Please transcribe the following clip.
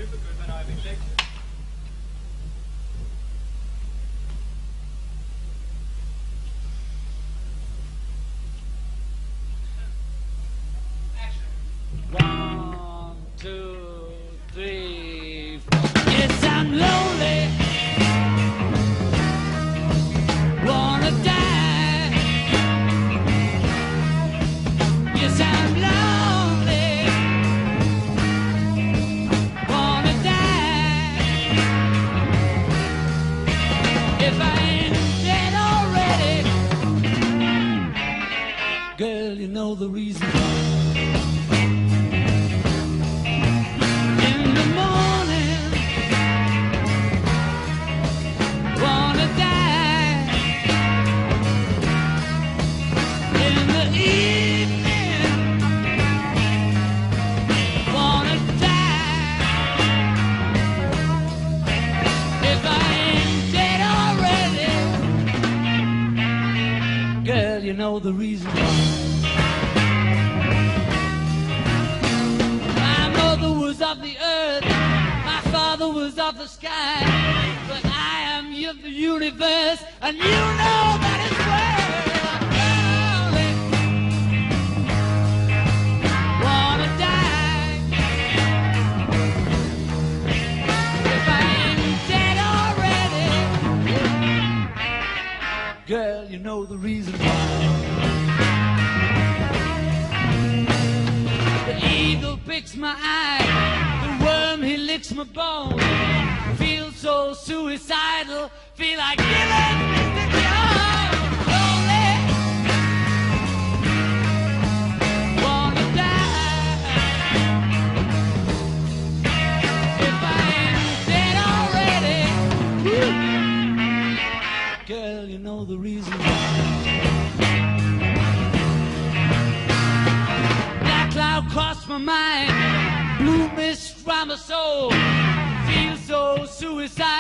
One, two, three, four. Yes, I'm lonely. Wanna die. Yes, I'm lonely. Wanna die. If I ain't dead already, girl, you know the reason why. You know the reason why. My mother was of the earth, my father was of the sky, but I am of the universe, and you know that it's lonely. Wanna die. If I ain't dead already, girl, you know the reason why. The eagle picks my eye, the worm he licks my bone. Feel so suicidal, feel like killing Mr. Jones. Lonely, wanna die. If I ain't dead already, girl, you know the reason why. Cloud crossed my mind, blue mist round my soul, feel so suicidal.